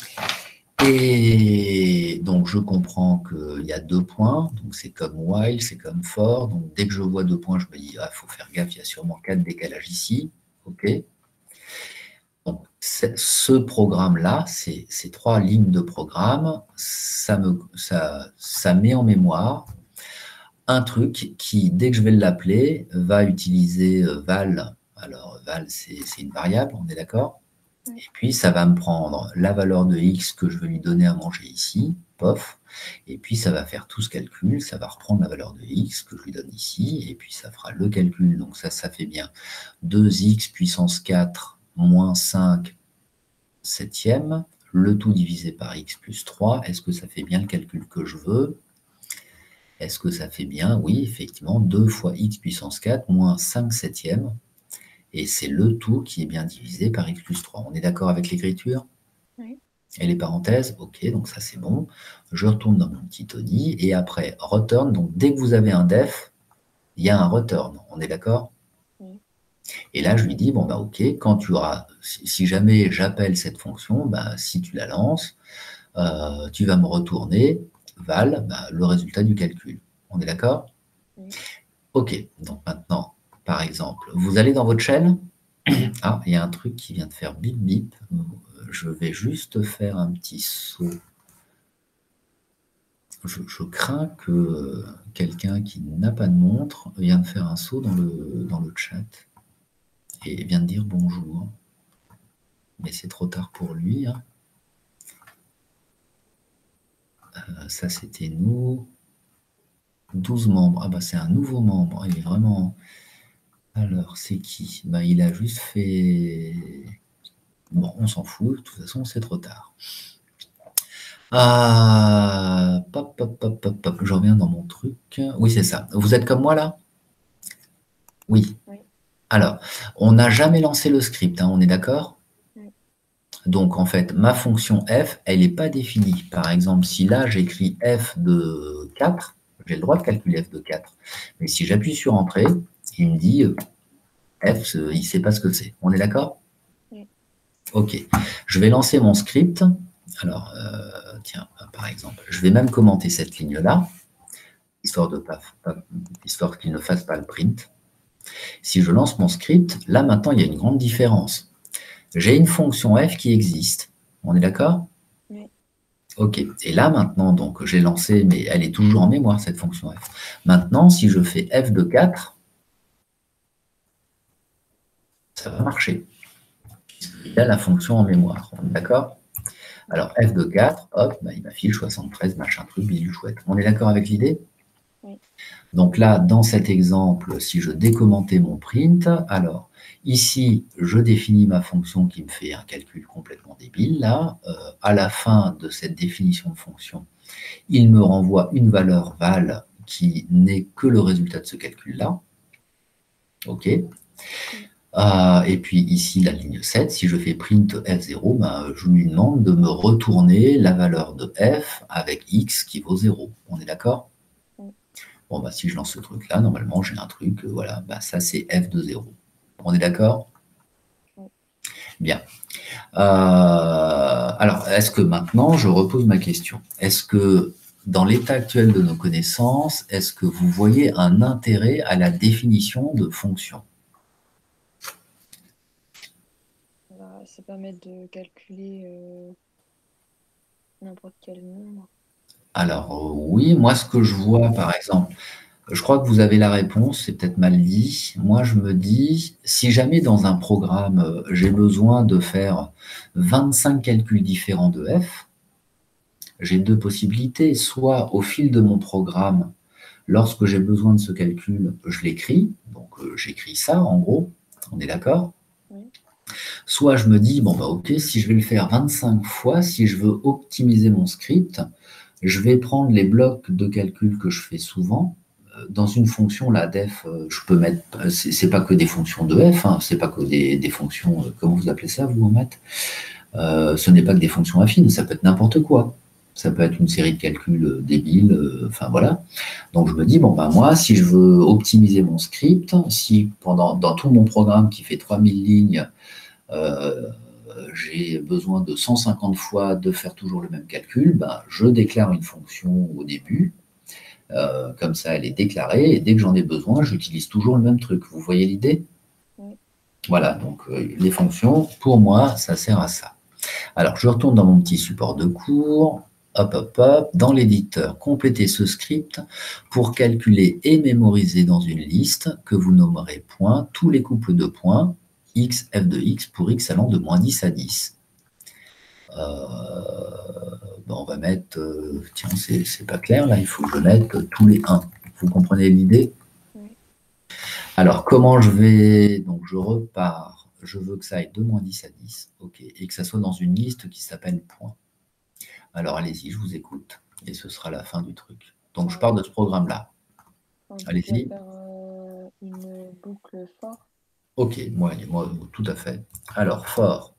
Et donc, je comprends qu'il y a 2 points, donc c'est comme while, c'est comme for. Donc, dès que je vois 2 points, je me dis, il faut faire gaffe, il y a sûrement 4 décalages ici. OK. Donc, ce programme-là, ces 3 lignes de programme, ça met en mémoire un truc qui, dès que je vais l'appeler, va utiliser val. Alors, val, c'est une variable, on est d'accord? Oui. Et puis, ça va me prendre la valeur de x que je veux lui donner à manger ici, pof, et puis ça va faire tout ce calcul, ça va reprendre la valeur de x que je lui donne ici, et puis ça fera le calcul. Donc ça fait bien 2x puissance 4 moins 5 septième, le tout divisé par x plus 3. Est-ce que ça fait bien le calcul que je veux? Est-ce que ça fait bien? Oui, effectivement, 2 fois x puissance 4 moins 5 septièmes. Et c'est le tout qui est bien divisé par x plus 3. On est d'accord avec l'écriture? Oui. Et les parenthèses? Ok, donc ça c'est bon. Je retourne dans mon petit Tony. Et après, return. Donc dès que vous avez un def, il y a un return. On est d'accord? Oui. Et là, je lui dis, bon, bah ok, quand tu auras, si jamais j'appelle cette fonction, bah, si tu la lances, tu vas me retourner, val, bah, le résultat du calcul. On est d'accord? Oui. Ok, donc maintenant, par exemple, vous allez dans votre shell. Ah, il y a un truc qui vient de faire bip bip. Je vais juste faire un petit saut. Je crains que quelqu'un qui n'a pas de montre vienne de faire un saut dans le chat et vient de dire bonjour. Mais c'est trop tard pour lui. Hein. Ça, c'était nous. 12 membres. Ah bah c'est un nouveau membre. Il est vraiment... Alors, c'est qui? Bah, il a juste fait... Bon, on s'en fout. De toute façon, c'est trop tard. Pop, pop, pop, pop, pop. Je reviens dans mon truc. Oui, c'est ça. Vous êtes comme moi, là? Oui. Oui. Alors, on n'a jamais lancé le script, hein, on est d'accord? Oui. Donc, en fait, ma fonction f, elle n'est pas définie. Par exemple, si là, j'écris f de 4, j'ai le droit de calculer f de 4. Mais si j'appuie sur Entrée, il me dit f, il ne sait pas ce que c'est. On est d'accord? Oui. Ok. Je vais lancer mon script. Alors, tiens, par exemple, je vais même commenter cette ligne-là, histoire qu'il ne fasse pas le print. Si je lance mon script, là, maintenant, il y a une grande différence. J'ai une fonction f qui existe. On est d'accord? Oui. Ok. Et là, maintenant, donc, j'ai lancé, mais elle est toujours en mémoire, cette fonction f. Maintenant, si je fais f de 4, ça va marcher. Il y a la fonction en mémoire. On est d'accord? Alors, f de 4, hop, bah, il m'affiche 73, machin truc, bidule chouette. On est d'accord avec l'idée? Oui. Donc là, dans cet exemple, si je décommentais mon print, alors ici, je définis ma fonction qui me fait un calcul complètement débile. Là, à la fin de cette définition de fonction, il me renvoie une valeur val qui n'est que le résultat de ce calcul-là. OK. Et puis ici, la ligne 7, si je fais print f0, ben, je lui demande de me retourner la valeur de f avec x qui vaut 0. On est d'accord? Bon, bah, si je lance ce truc-là, normalement, j'ai un truc, voilà, bah, ça, c'est f de 0. On est d'accord? Bien. Alors, est-ce que maintenant, je repose ma question. Est-ce que, dans l'état actuel de nos connaissances, est-ce que vous voyez un intérêt à la définition de fonction? Ça permet de calculer n'importe quel nombre. Alors, oui, moi, ce que je vois, par exemple, je crois que vous avez la réponse, c'est peut-être mal dit. Moi, je me dis, si jamais dans un programme, j'ai besoin de faire 25 calculs différents de f, j'ai deux possibilités. Soit au fil de mon programme, lorsque j'ai besoin de ce calcul, je l'écris. Donc, j'écris ça, en gros. On est d'accord? Oui. Soit je me dis, bon, bah, ok, si je vais le faire 25 fois, si je veux optimiser mon script, je vais prendre les blocs de calcul que je fais souvent. Dans une fonction, la def, je peux mettre, c'est pas que des fonctions de f, hein, c'est pas que des fonctions, comment vous appelez ça, vous, en maths? Ce n'est pas que des fonctions affines, ça peut être n'importe quoi. Ça peut être une série de calculs débiles, enfin voilà. Donc je me dis, bon ben moi, si je veux optimiser mon script, si dans tout mon programme qui fait 3000 lignes, j'ai besoin de 150 fois de faire toujours le même calcul, ben, je déclare une fonction au début, comme ça elle est déclarée, et dès que j'en ai besoin, j'utilise toujours le même truc. Vous voyez l'idée? Oui. Voilà, donc les fonctions, pour moi, ça sert à ça. Alors, je retourne dans mon petit support de cours. Hop, hop, hop. Dans l'éditeur, complétez ce script pour calculer et mémoriser dans une liste que vous nommerez point tous les couples de points x, f de x pour x allant de -10 à 10. On va mettre, tiens, c'est pas clair, là, il faut que je mette tous les 1. Vous comprenez l'idée? Oui. Alors, comment je vais... Donc, je repars. Je veux que ça aille de -10 à 10. OK. Et que ça soit dans une liste qui s'appelle point. Alors, allez-y, je vous écoute. Et ce sera la fin du truc. Donc, je pars de ce programme-là. Allez-y. Faire une boucle for. OK, moi, tout à fait. Alors, for.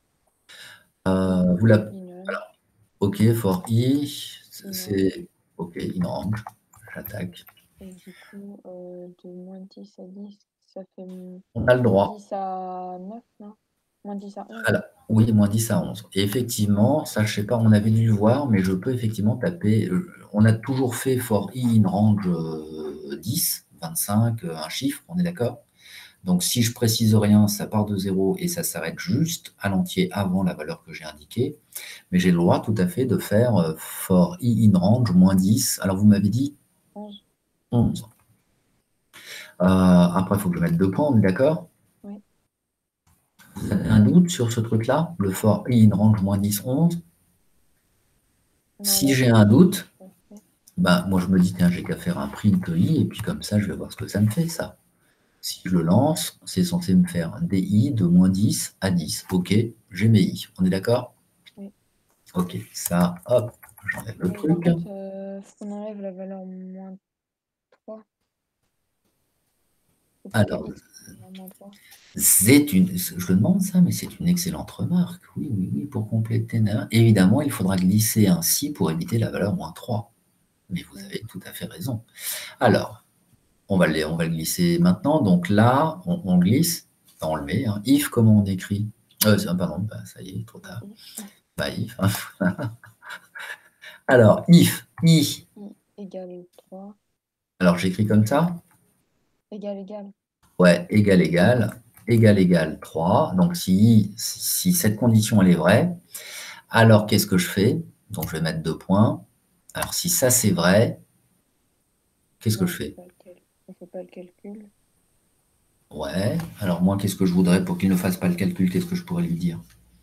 Vous Alors, OK, for i, c'est... OK, in range. J'attaque. Et du coup, de -10 à 10, ça fait On a le droit. 10 à 9, non? -10 à 11. Alors, oui, -10 à 11. Et effectivement, ça, je sais pas, on avait dû le voir, mais je peux effectivement taper... on a toujours fait for i in range 10, 25, un chiffre, on est d'accord? Donc, si je précise rien, ça part de 0 et ça s'arrête juste à l'entier avant la valeur que j'ai indiquée. Mais j'ai le droit tout à fait de faire for i in range -10. Alors, vous m'avez dit 11. 11. Après, il faut que je mette 2 points, on est d'accord? Oui. Vous avez un doute sur ce truc-là? Le for i in range -10, 11? Si j'ai un doute, ben, moi, je me dis, tiens, j'ai qu'à faire un print i, et puis comme ça, je vais voir ce que ça me fait, ça. Si je le lance, c'est censé me faire un DI de -10 à 10. OK, j'ai mes i. On est d'accord? Oui. OK, ça, hop, j'enlève le truc. Par contre, on enlève la valeur -3. Alors, je demande ça, mais c'est une excellente remarque. Oui, oui, oui, pour compléter. Évidemment, il faudra glisser un si pour éviter la valeur -3. Mais vous avez tout à fait raison. Alors, on va le glisser maintenant. Donc là, on glisse, on le met. Hein. If, comment on écrit? Pardon, ça y est, trop tard. Pas if. Hein. Alors, if, i égale 3. Alors, j'écris comme ça? Égal. Ouais, égal 3. Donc, si cette condition, elle est vraie, alors qu'est-ce que je fais? Donc, je vais mettre 2 points. Alors, si ça, c'est vrai, qu'est-ce que je fais? On ne fait pas le calcul. Ouais. Alors, moi, qu'est-ce que je voudrais pour qu'il ne fasse pas le calcul? Qu'est-ce que je pourrais lui dire?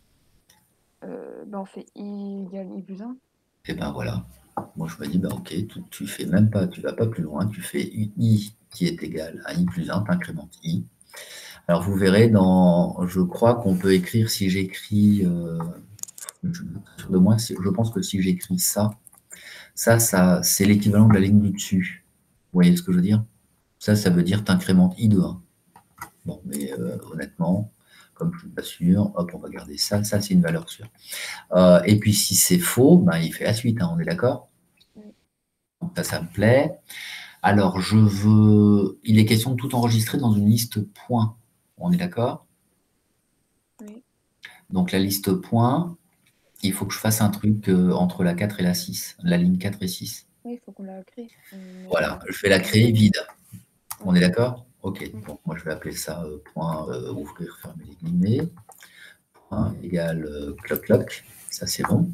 On fait i égale i plus 1. Et ben voilà. Moi, je me dis, ok, tu fais même pas, tu vas pas plus loin, tu fais i qui est égal à i plus 1, tu incrémentes i. Alors, vous verrez, je crois qu'on peut écrire, si j'écris, je pense que si j'écris ça, c'est l'équivalent de la ligne du dessus. Vous voyez ce que je veux dire? Ça veut dire t'incrémentes i de 1. Bon, mais honnêtement, comme je ne suis pas sûr, hop, on va garder ça. Ça, c'est une valeur sûre. Et puis, si c'est faux, ben, il fait la suite, hein, on est d'accord? Donc, ça me plaît. Alors, il est question de tout enregistrer dans une liste point. On est d'accord? Oui. Donc, la liste point, il faut que je fasse un truc entre la 4 et la 6, la ligne 4 et 6. Oui, il faut qu'on la crée. Voilà, je vais la créer vide. On est d'accord? OK. Donc, moi, je vais appeler ça point ouvrir, fermer les guillemets. Point égal cloc cloc. Ça, c'est bon.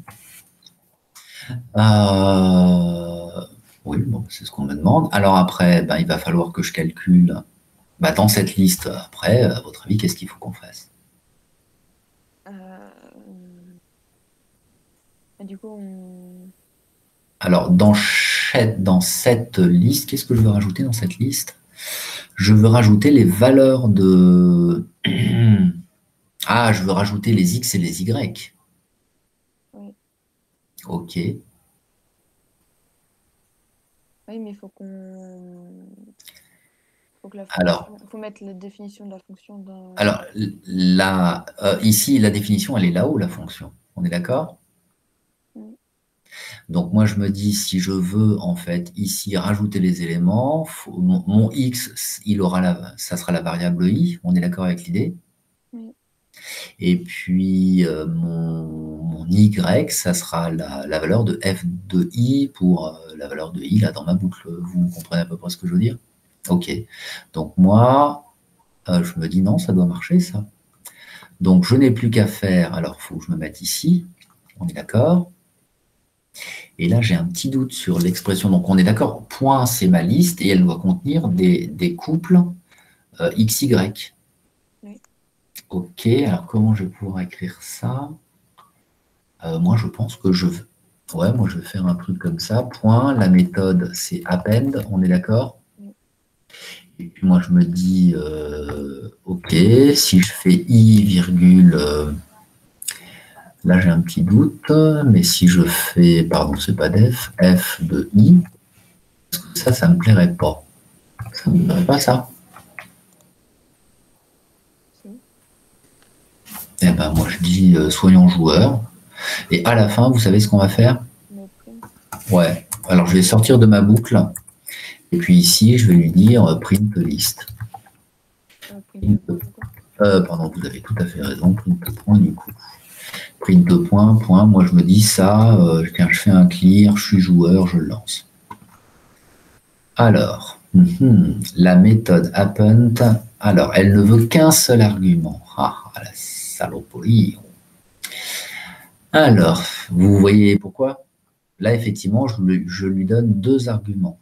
Oui, bon, c'est ce qu'on me demande. Alors après, ben, il va falloir que je calcule dans cette liste. Après, à votre avis, qu'est-ce qu'il faut qu'on fasse? Du coup, Alors, dans cette liste, qu'est-ce que je veux rajouter dans cette liste? Je veux rajouter les valeurs de... Ah, je veux rajouter les X et les Y. Oui. OK. Oui, mais il faut qu'on... Il faut mettre la définition de la fonction dans... Alors, ici, la définition, elle est là-haut, la fonction. On est d'accord? Oui. Donc, moi, je me dis, si je veux, en fait, ici, rajouter les éléments, mon X, ça sera la variable I. On est d'accord avec l'idée? Oui. Et puis, mon Y, ça sera la valeur de f de I pour la valeur de I, là, dans ma boucle. Vous comprenez à peu près ce que je veux dire? OK. Donc, moi, Je me dis non, ça doit marcher ça. Donc je n'ai plus qu'à faire, alors il faut que je me mette ici, on est d'accord. Et là j'ai un petit doute sur l'expression, donc on est d'accord, point c'est ma liste et elle doit contenir des couples XY. Oui. Ok, alors comment je vais pouvoir écrire ça? Moi je pense que ouais, moi je vais faire un truc comme ça, point, la méthode c'est append, on est d'accord? Oui. Et puis moi je me dis, ok, si je fais i virgule, là j'ai un petit doute, mais si je fais, pardon, c'est pas def, f de i, ça me plairait pas. Ça me plairait pas ça. Si. Eh ben moi je dis, soyons joueurs. Et à la fin, vous savez ce qu'on va faire? Mais print. Ouais. Alors je vais sortir de ma boucle. Et puis ici, je vais lui dire print list. Print de point, du coup. Pardon, vous avez tout à fait raison, print point du coup. Print point, point, moi je me dis ça, tiens, je fais un clear, je suis joueur, je le lance. Alors, la méthode append, alors elle ne veut qu'un seul argument. Ah, la saloperie. Alors, vous voyez pourquoi? Là, effectivement, je lui donne deux arguments.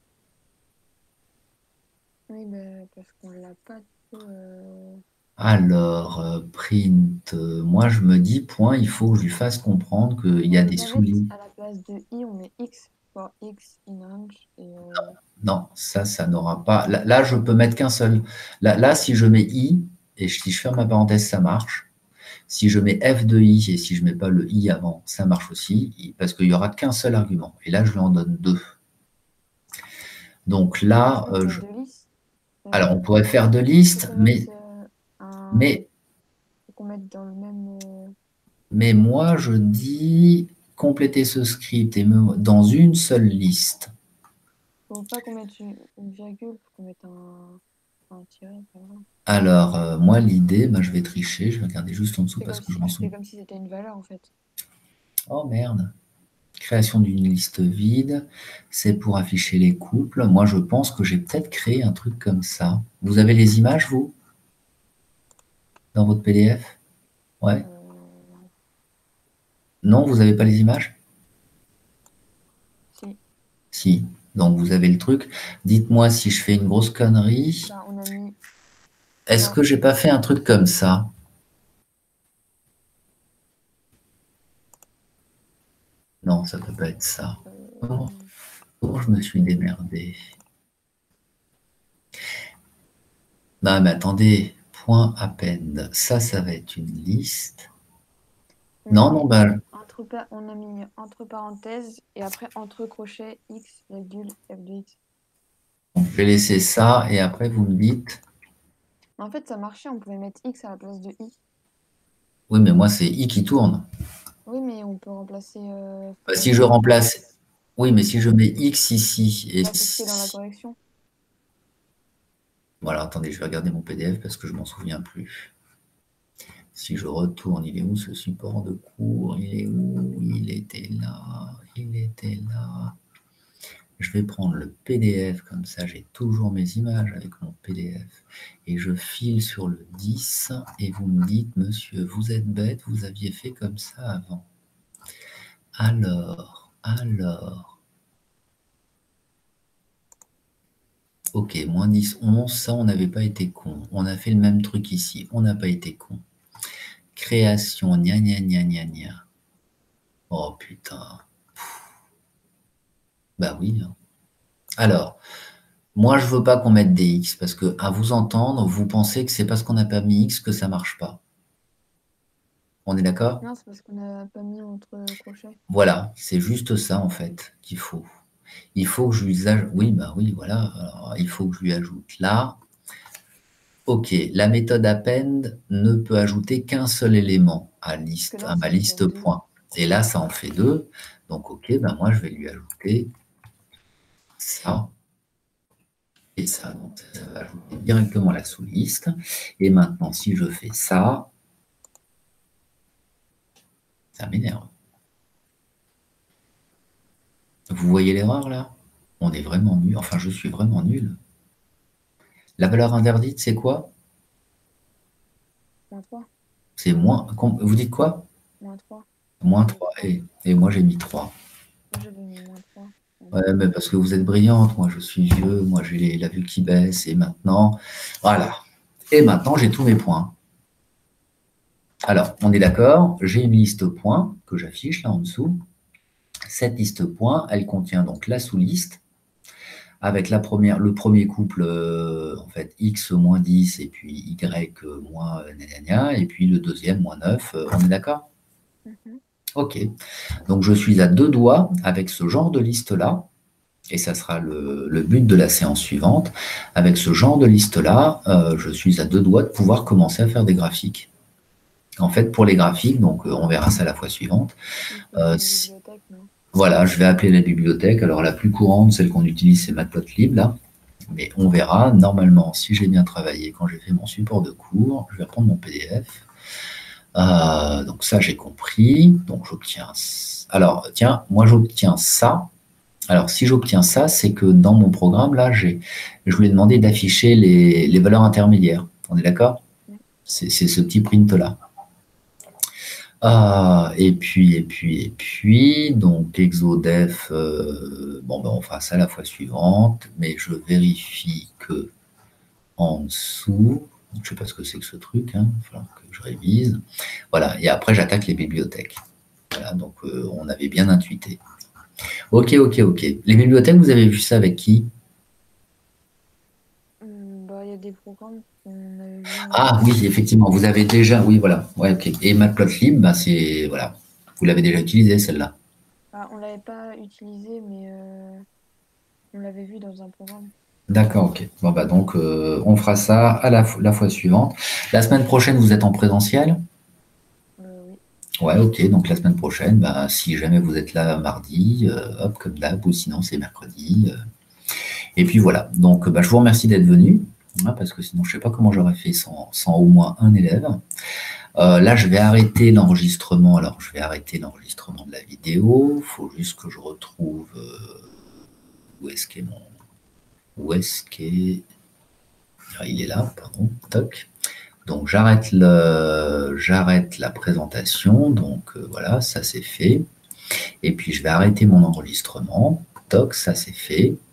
Oui, bah, parce qu'on l'a pas tout. Alors, print, moi je me dis, point, il faut que je lui fasse comprendre qu'il y a des En fait, souliers. à la place de i, on met x for x in range. Et, Non, ça n'aura pas. Là, je peux mettre qu'un seul. Là, si je mets i, et si je ferme ma parenthèse, ça marche. Si je mets f de i, et si je ne mets pas le i avant, ça marche aussi, parce qu'il n'y aura qu'un seul argument. Et là, je lui en donne deux. Donc là, deux listes. alors on pourrait faire deux Faut listes, qu'on mette mais, faut qu'on mette dans le même. mais moi, je dis compléter ce script et dans une seule liste. Faut pas qu'on mette une virgule, faut qu'on mette un tiret. Voilà. Alors, moi, l'idée, je vais tricher, je vais regarder juste en dessous C'est parce comme que je si m'en tu fais souviens. comme si c'était une valeur en fait. Oh merde. Création d'une liste vide, c'est pour afficher les couples. Moi, je pense que j'ai peut-être créé un truc comme ça. Vous avez les images, vous, dans votre PDF? Ouais. Non, vous n'avez pas les images? Si. Si. Donc, vous avez le truc. Dites-moi si je fais une grosse connerie. Bah, on a mis. Est-ce Non. que j'ai pas fait un truc comme ça? Non, ça peut pas être ça. Comment je me suis démerdé? Non, mais attendez. Point append. Ça va être une liste. Non, non, On a mis entre parenthèses et après entre crochets x virgule f de x. je vais laisser ça et après vous me dites. En fait, ça marchait, on pouvait mettre x à la place de i. Oui, mais moi, c'est i qui tourne. Oui, mais on peut remplacer. Si je remplace. Oui, mais si je mets x ici et. Bah, c'est ce qui est dans la correction. Voilà, attendez, je vais regarder mon PDF parce que je m'en souviens plus. Si je retourne, il est où ce support de cours? Il est où? Il était là. Il était là. Je vais prendre le PDF, comme ça j'ai toujours mes images avec mon PDF. Et je file sur le 10 et vous me dites, monsieur, vous êtes bête, vous aviez fait comme ça avant. Alors. Ok, moins 10, 11, ça on n'avait pas été con. On a fait le même truc ici, on n'a pas été con. Création, gna gna gna gna gna. Oh putain. Bah oui. Alors, moi je veux pas qu'on mette des X parce que à vous entendre, vous pensez que c'est parce qu'on n'a pas mis X que ça marche pas. On est d'accord? Non, c'est parce qu'on n'a pas mis entre crochets. Voilà, c'est juste ça en fait qu'il faut. Il faut que je lui ajoute. Oui, bah oui, voilà. Alors, il faut que je lui ajoute là. Ok, la méthode append ne peut ajouter qu'un seul élément à ma liste point. Et là, ça en fait deux. Donc, ok, ben moi, je vais lui ajouter ça et ça. Donc, ça va ajouter directement la sous-liste. Et maintenant, si je fais ça, ça m'énerve. Vous voyez l'erreur là? On est vraiment nul. Enfin, je suis vraiment nul. La valeur interdite, c'est quoi? Moins 3. C'est moins. Vous dites quoi? Moins 3. Moins 3. Et moi, j'ai mis 3. Moi, j'avais mis moins 3. Ouais, mais parce que vous êtes brillante, moi je suis vieux, moi j'ai la vue qui baisse, et maintenant, voilà. Et maintenant, j'ai tous mes points. Alors, on est d'accord, j'ai une liste points que j'affiche là en dessous. Cette liste points, elle contient donc la sous-liste avec le premier couple, en fait, x moins 10 et puis y moins gna gna gna, et puis le deuxième moins 9. On est d'accord? Mhm. Ok. Donc, je suis à 2 doigts avec ce genre de liste-là, et ça sera le but de la séance suivante. Avec ce genre de liste-là, je suis à 2 doigts de pouvoir commencer à faire des graphiques. En fait, pour les graphiques, donc on verra ça la fois suivante. Il faut une Si- bibliothèque, non? Voilà, je vais appeler la bibliothèque. Alors la plus courante, celle qu'on utilise, c'est Matplotlib, là. Mais on verra. Normalement, si j'ai bien travaillé, quand j'ai fait mon support de cours, je vais prendre mon PDF. Donc ça, j'ai compris. Donc j'obtiens. Alors tiens, moi j'obtiens ça. Alors si j'obtiens ça, c'est que dans mon programme, là, je lui ai demandé d'afficher les valeurs intermédiaires. On est d'accord? C'est ce petit print-là. Donc exodef, bon, ben, on fera ça la fois suivante, mais je vérifie que en dessous, je ne sais pas ce que c'est que ce truc, hein, il va falloir que je révise. Voilà, et après j'attaque les bibliothèques. Voilà, donc on avait bien intuité. Ok. Les bibliothèques, vous avez vu ça avec qui? Bah, il y a des programmes qu'on avait vus Ah oui, effectivement, vous avez déjà, oui, voilà. Ouais, ok. Et Matplotlib, bah, c'est, voilà, vous l'avez déjà utilisé, celle-là. Ah, on l'avait pas utilisé, mais on l'avait vu dans un programme. D'accord, ok. Bon, bah, donc, on fera ça à la fois suivante. La semaine prochaine, vous êtes en présentiel? Oui. Ouais, ok. Donc, la semaine prochaine, bah, si jamais vous êtes là mardi, hop, comme d'hab, ou sinon, c'est mercredi. Et puis, voilà. Donc, bah, je vous remercie d'être venu, hein, parce que sinon, je ne sais pas comment j'aurais fait sans au moins un élève. Là, je vais arrêter l'enregistrement. Alors, je vais arrêter l'enregistrement de la vidéo. Il faut juste que je retrouve où est-ce qu'est mon... Où est-ce qu'est... Ah, il est là, pardon. Toc. Donc, j'arrête la présentation. Donc, voilà, ça c'est fait. Et puis, je vais arrêter mon enregistrement. Toc, ça c'est fait.